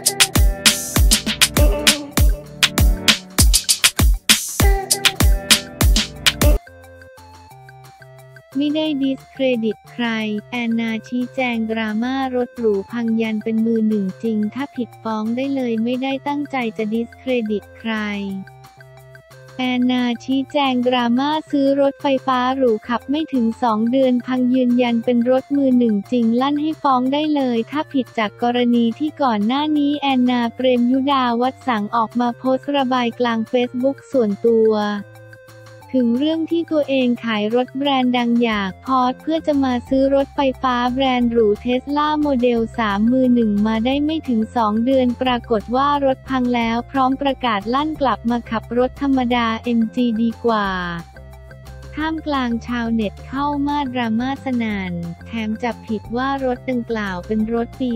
ไม่ได้ดิสเครดิตใครแอนนาชี้แจงดราม่ารถหรูพังยันเป็นมือหนึ่งจริงถ้าผิดฟ้องได้เลยไม่ได้ตั้งใจจะดิสเครดิตใครแอนนาชี้แจงดราม่าซื้อรถไฟฟ้าหรูขับไม่ถึง2 เดือนพังยืนยันเป็นรถมือหนึ่งจริงลั่นให้ฟ้องได้เลยถ้าผิดจากกรณีที่ก่อนหน้านี้แอนนาเปรมยุดาวัฒน์สังออกมาโพสต์ระบายกลางเฟซบุ๊กส่วนตัวถึงเรื่องที่ตัวเองขายรถแบรนด์ดังอย่างพอร์ชเพื่อจะมาซื้อรถไฟฟ้าแบรนด์หรูเทสลาโมเดล3มือหนึ่งมาได้ไม่ถึง2 เดือนปรากฏว่ารถพังแล้วพร้อมประกาศลั่นกลับมาขับรถธรรมดา MG ดีกว่าท่ามกลางชาวเน็ตเข้ามาดราม่าสนั่นแถมจับผิดว่ารถดังกล่าวเป็นรถปี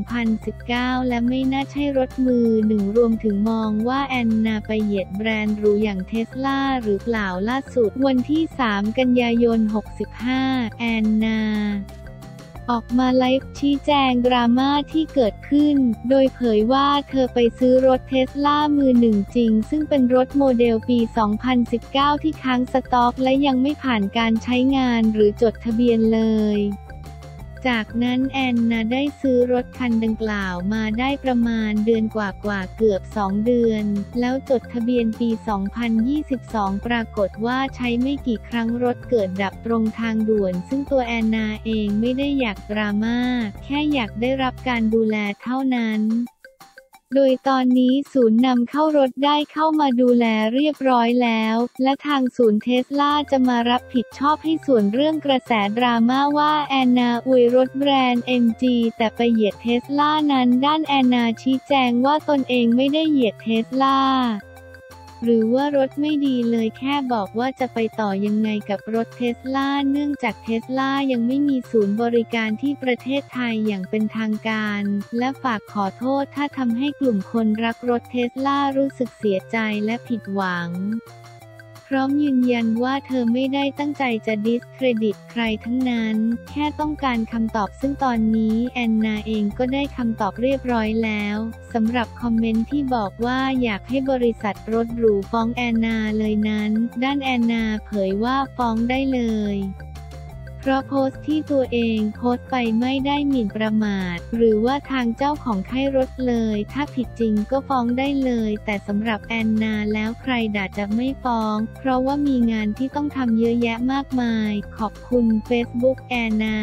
2019 และไม่น่าใช่รถมือหนึ่งรวมถึงมองว่าแอนนาไปเหยียดแบรนด์หรูอย่างเทสลาหรือเปล่าล่าสุดวันที่ 3 กันยายน 65 แอนนาออกมาไลฟ์ชี้แจงดราม่าที่เกิดขึ้นโดยเผยว่าเธอไปซื้อรถเทสลามือหนึ่งจริงซึ่งเป็นรถโมเดลปี 2019 ที่ค้างสต็อกและยังไม่ผ่านการใช้งานหรือจดทะเบียนเลยจากนั้นแอนนาได้ซื้อรถคันดังกล่าวมาได้ประมาณเดือนกว่าเกือบ2 เดือนแล้วจดทะเบียนปี 2022 ปรากฏว่าใช้ไม่กี่ครั้งรถเกิดดับตรงทางด่วนซึ่งตัวแอนนาเองไม่ได้อยากดราม่าแค่อยากได้รับการดูแลเท่านั้นโดยตอนนี้ศูนย์นำเข้ารถได้เข้ามาดูแลเรียบร้อยแล้วและทางศูนย์เทสลาจะมารับผิดชอบให้ส่วนเรื่องกระแสดราม่าว่าแอนนาอวยรถแบรนด์ MG แต่ไปเหยียดเทสลานั้นด้านแอนนาชี้แจงว่าตนเองไม่ได้เหยียดเทสลาหรือว่ารถไม่ดีเลยแค่บอกว่าจะไปต่อยังไงกับรถเทสลาเนื่องจากเทสลายังไม่มีศูนย์บริการที่ประเทศไทยอย่างเป็นทางการและฝากขอโทษถ้าทำให้กลุ่มคนรักรถเทสลารู้สึกเสียใจและผิดหวังพร้อมยืนยันว่าเธอไม่ได้ตั้งใจจะดิสเครดิตใครทั้งนั้นแค่ต้องการคำตอบซึ่งตอนนี้แอนนาเองก็ได้คำตอบเรียบร้อยแล้วสำหรับคอมเมนต์ที่บอกว่าอยากให้บริษัทรถหรูฟ้องแอนนาเลยนั้นด้านแอนนาเผยว่าฟ้องได้เลยเพราะโพสต์ที่ตัวเองโพสต์ไปไม่ได้หมิ่นประมาทหรือว่าทางเจ้าของค่ายรถเลยถ้าผิดจริงก็ฟ้องได้เลยแต่สำหรับแอนนาแล้วใครด่าจะไม่ฟ้องเพราะว่ามีงานที่ต้องทำเยอะแยะมากมายขอบคุณ Facebook แอนนา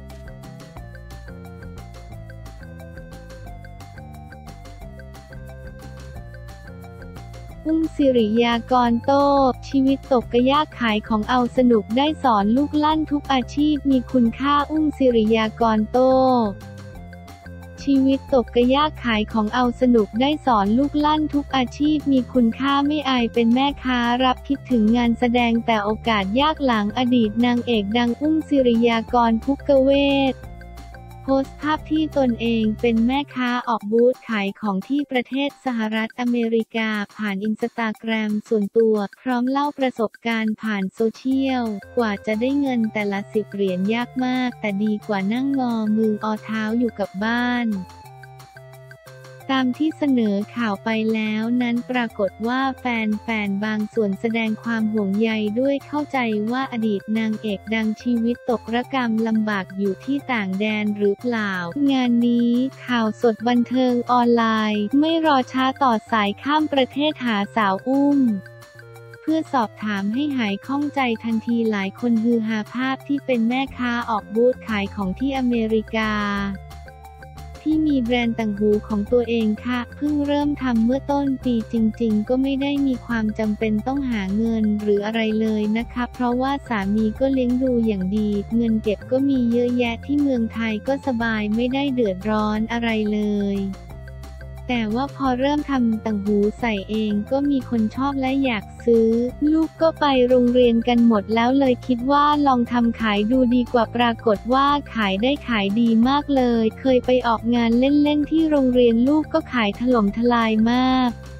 อุ้มสิริยากรโต้ชีวิตตกกระยากขายของเอาสนุกได้สอนลูกลั่นทุกอาชีพมีคุณค่าอุ้มสิริยากรโต้ชีวิตตกกระยากขายของเอาสนุกได้สอนลูกลั่นทุกอาชีพมีคุณค่าไม่อายเป็นแม่ค้ารับคิดถึงงานแสดงแต่โอกาสยากหลังอดีตนางเอกดังอุ้มสิริยากรภุกเวศโพสต์ภาพที่ตนเองเป็นแม่ค้าออกบูธขายของที่ประเทศสหรัฐอเมริกาผ่านอินสตาแกรมส่วนตัวพร้อมเล่าประสบการณ์ผ่านโซเชียลกว่าจะได้เงินแต่ละ10 เหรียญยากมากแต่ดีกว่านั่งงอมืออเท้าอยู่กับบ้านตามที่เสนอข่าวไปแล้วนั้นปรากฏว่าแฟนบางส่วนแสดงความห่วงใยด้วยเข้าใจว่าอดีตนางเอกดังชีวิตตกระกำลำบากอยู่ที่ต่างแดนหรือเปล่างานนี้ข่าวสดบันเทิงออนไลน์ไม่รอช้าต่อสายข้ามประเทศหาสาวอุ้มเพื่อสอบถามให้หายข้องใจทันทีหลายคนฮือฮาภาพที่เป็นแม่ค้าออกบูธขายของที่อเมริกาที่มีแบรนด์ต่างหูของตัวเองค่ะเพิ่งเริ่มทำเมื่อต้นปีจริงๆก็ไม่ได้มีความจำเป็นต้องหาเงินหรืออะไรเลยนะคะเพราะว่าสามีก็เลี้ยงดูอย่างดีเงินเก็บก็มีเยอะแยะที่เมืองไทยก็สบายไม่ได้เดือดร้อนอะไรเลยแต่ว่าพอเริ่มทำต่างหูใส่เองก็มีคนชอบและอยากซื้อลูกก็ไปโรงเรียนกันหมดแล้วเลยคิดว่าลองทำขายดูดีกว่าปรากฏว่าขายได้ขายดีมากเลยเคยไปออกงานเล่นๆที่โรงเรียนลูกก็ขายถล่มทลายมาก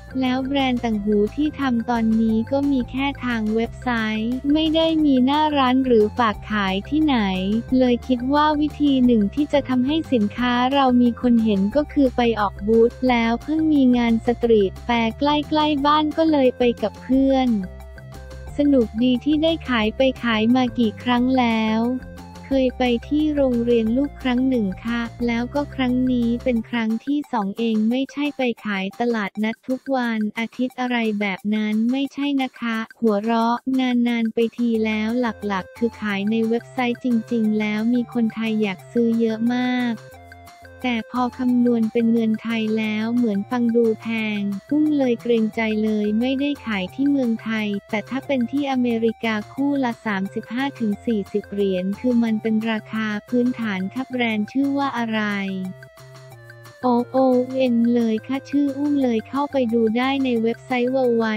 แล้วแบรนด์ต่างหูที่ทำตอนนี้ก็มีแค่ทางเว็บไซต์ไม่ได้มีหน้าร้านหรือฝากขายที่ไหนเลยคิดว่าวิธีหนึ่งที่จะทำให้สินค้าเรามีคนเห็นก็คือไปออกบูธแล้วเพิ่งมีงานสตรีทแฟร์ใกล้ๆบ้านก็เลยไปกับเพื่อนสนุกดีที่ได้ขายไปขายมากี่ครั้งแล้วเคยไปที่โรงเรียนลูกครั้งหนึ่งค่ะแล้วก็ครั้งนี้เป็นครั้งที่2เองไม่ใช่ไปขายตลาดนัดทุกวันอาทิตย์อะไรแบบนั้นไม่ใช่นะคะหัวเราะนานๆไปทีแล้วหลักๆคือขายในเว็บไซต์จริงๆแล้วมีคนไทยอยากซื้อเยอะมากแต่พอคำนวณเป็นเงินไทยแล้วเหมือนฟังดูแพงเลยเกรงใจเลยไม่ได้ขายที่เมืองไทยแต่ถ้าเป็นที่อเมริกาคู่ละ 35-40 เหรียญคือมันเป็นราคาพื้นฐานค่ะแบรนด์ชื่อว่าอะไรOON เลยค่ะชื่อเลยเข้าไปดูได้ในเว็บไซต์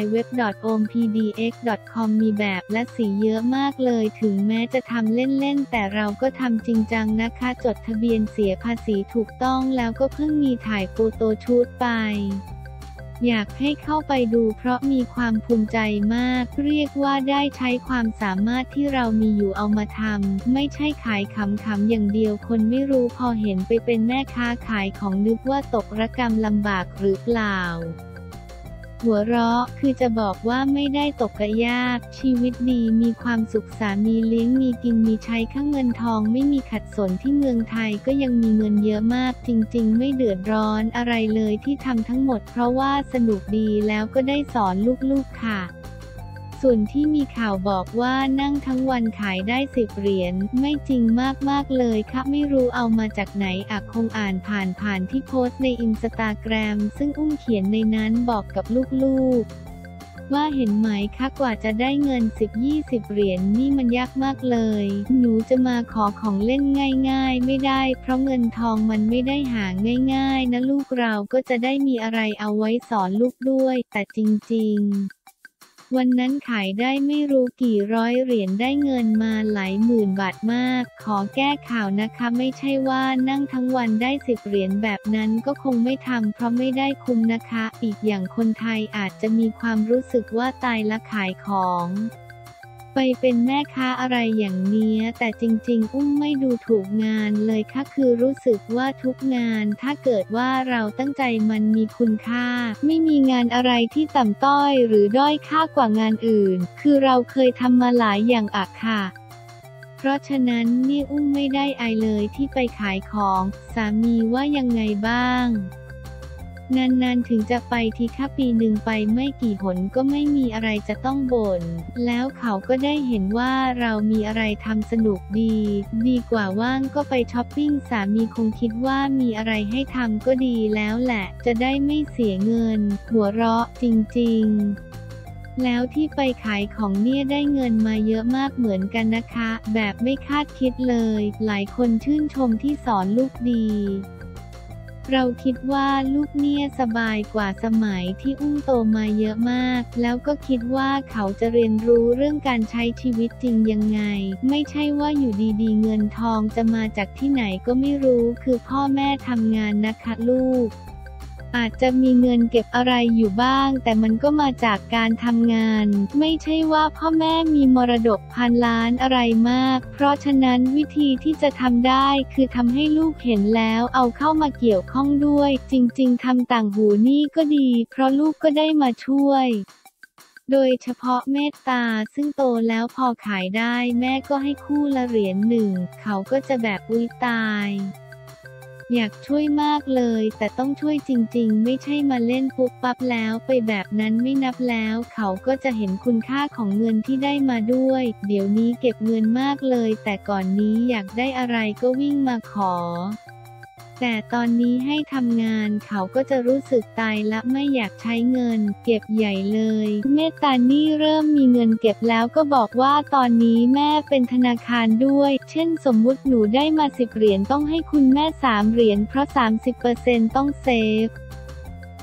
www.ompdx.com มีแบบและสีเยอะมากเลยถึงแม้จะทำเล่นๆแต่เราก็ทำจริงจังนะคะจดทะเบียนเสียภาษีถูกต้องแล้วก็เพิ่งมีถ่ายโฟโต้ชูตไปอยากให้เข้าไปดูเพราะมีความภูมิใจมากเรียกว่าได้ใช้ความสามารถที่เรามีอยู่เอามาทำไม่ใช่ขายขำๆอย่างเดียวคนไม่รู้พอเห็นไปเป็นแม่ค้าขายของนึกว่าตกระกำลำบากหรือเปล่าหัวเราะคือจะบอกว่าไม่ได้ตกกระยากชีวิตดีมีความสุขสามีเลี้ยงมีกินมีใช้ข้างเงินทองไม่มีขัดสนที่เมืองไทยก็ยังมีเงินเยอะมากจริงๆไม่เดือดร้อนอะไรเลยที่ทำทั้งหมดเพราะว่าสนุกดีแล้วก็ได้สอนลูกๆค่ะส่วนที่มีข่าวบอกว่านั่งทั้งวันขายได้10 เหรียญไม่จริงมากๆเลยค่ะไม่รู้เอามาจากไหนคงอ่านผ่านที่โพสต์ในอินสตาแกรมซึ่งเขียนในนั้นบอกกับลูกๆว่าเห็นไหมคะกว่าจะได้เงิน10-20 เหรียญนี่มันยากมากเลยหนูจะมาขอของเล่นง่ายๆไม่ได้เพราะเงินทองมันไม่ได้หาง่ายๆนะลูกเราก็จะได้มีอะไรเอาไว้สอนลูกด้วยแต่จริงๆวันนั้นขายได้ไม่รู้กี่ร้อยเหรียญได้เงินมาหลายหมื่นบาทมากขอแก้ข่าวนะคะไม่ใช่ว่านั่งทั้งวันได้10 เหรียญแบบนั้นก็คงไม่ทำเพราะไม่ได้คุ้มนะคะอีกอย่างคนไทยอาจจะมีความรู้สึกว่าตายละขายของไปเป็นแม่ค้าอะไรอย่างเนี้ยแต่จริงๆไม่ดูถูกงานเลยค่ะคือรู้สึกว่าทุกงานถ้าเกิดว่าเราตั้งใจมันมีคุณค่าไม่มีงานอะไรที่ต่ำต้อยหรือด้อยค่ากว่างานอื่นคือเราเคยทำมาหลายอย่างค่ะเพราะฉะนั้นนี่ไม่ได้อายเลยที่ไปขายของสามีว่ายังไงบ้างนานๆถึงจะไปทีค่ะปีหนึ่งไปไม่กี่หนก็ไม่มีอะไรจะต้องบ่นแล้วเขาก็ได้เห็นว่าเรามีอะไรทำสนุกดีกว่าว่างก็ไปช้อปปิ้งสามีคงคิดว่ามีอะไรให้ทำก็ดีแล้วแหละจะได้ไม่เสียเงินหัวเราะจริงๆแล้วที่ไปขายของเนี่ยได้เงินมาเยอะมากเหมือนกันนะคะแบบไม่คาดคิดเลยหลายคนชื่นชมที่สอนลูกดีเราคิดว่าลูกเนี่ยสบายกว่าสมัยที่โตมาเยอะมากแล้วก็คิดว่าเขาจะเรียนรู้เรื่องการใช้ชีวิตจริงยังไงไม่ใช่ว่าอยู่ดีๆเงินทองจะมาจากที่ไหนก็ไม่รู้คือพ่อแม่ทำงานนะคะลูกอาจจะมีเงินเก็บอะไรอยู่บ้างแต่มันก็มาจากการทำงานไม่ใช่ว่าพ่อแม่มีมรดกพันล้านอะไรมากเพราะฉะนั้นวิธีที่จะทำได้คือทำให้ลูกเห็นแล้วเอาเข้ามาเกี่ยวข้องด้วยจริงๆทำต่างหูนี่ก็ดีเพราะลูกก็ได้มาช่วยโดยเฉพาะเมตตาซึ่งโตแล้วพอขายได้แม่ก็ให้คู่ละเหรียญหนึ่งเขาก็จะแบบตายอยากช่วยมากเลยแต่ต้องช่วยจริงๆไม่ใช่มาเล่นปุ๊บปั๊บแล้วไปแบบนั้นไม่นับแล้วเขาก็จะเห็นคุณค่าของเงินที่ได้มาด้วยเดี๋ยวนี้เก็บเงินมากเลยแต่ก่อนนี้อยากได้อะไรก็วิ่งมาขอแต่ตอนนี้ให้ทำงานเขาก็จะรู้สึกตายละไม่อยากใช้เงินเก็บใหญ่เลยเมตตานี่เริ่มมีเงินเก็บแล้วก็บอกว่าตอนนี้แม่เป็นธนาคารด้วยเช่นสมมุติหนูได้มา10 เหรียญต้องให้คุณแม่3 เหรียญเพราะ30%ต้องเซฟ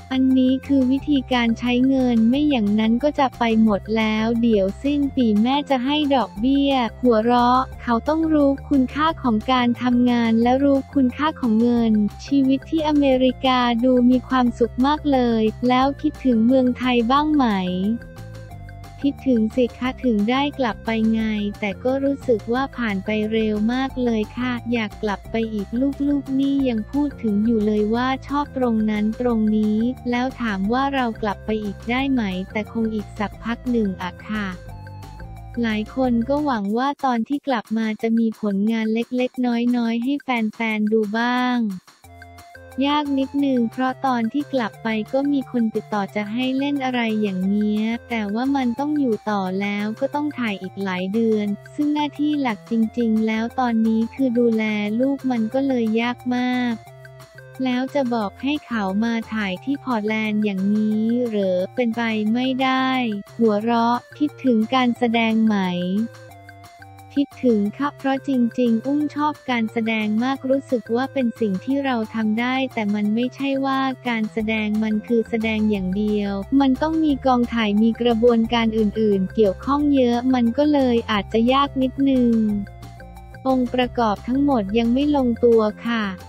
อันนี้คือวิธีการใช้เงินไม่อย่างนั้นก็จะไปหมดแล้วเดี๋ยวสิ้นปีแม่จะให้ดอกเบี้ยหัวเราะเขาต้องรู้คุณค่าของการทำงานและรู้คุณค่าของเงินชีวิตที่อเมริกาดูมีความสุขมากเลยแล้วคิดถึงเมืองไทยบ้างไหมคิดถึงสิคะถึงได้กลับไปไงแต่ก็รู้สึกว่าผ่านไปเร็วมากเลยค่ะอยากกลับไปอีกลูกๆนี่ยังพูดถึงอยู่เลยว่าชอบตรงนั้นตรงนี้แล้วถามว่าเรากลับไปอีกได้ไหมแต่คงอีกสักพักหนึ่งอะค่ะหลายคนก็หวังว่าตอนที่กลับมาจะมีผลงานเล็กๆน้อยๆให้แฟนๆดูบ้างยากนิดนึงเพราะตอนที่กลับไปก็มีคนติดต่อจะให้เล่นอะไรอย่างเงี้ยแต่ว่ามันต้องอยู่ต่อแล้วก็ต้องถ่ายอีกหลายเดือนซึ่งหน้าที่หลักจริงๆแล้วตอนนี้คือดูแลลูกมันก็เลยยากมากแล้วจะบอกให้เขามาถ่ายที่พอร์ตแลนด์อย่างนี้เหรอเป็นไปไม่ได้หัวเราะคิดถึงการแสดงไหมคิดถึงค่ะเพราะจริงๆอุ้มชอบการแสดงมากรู้สึกว่าเป็นสิ่งที่เราทำได้แต่มันไม่ใช่ว่าการแสดงมันคือแสดงอย่างเดียวมันต้องมีกองถ่ายมีกระบวนการอื่นๆเกี่ยวข้องเยอะมันก็เลยอาจจะยากนิดนึงองค์ประกอบทั้งหมดยังไม่ลงตัวค่ะ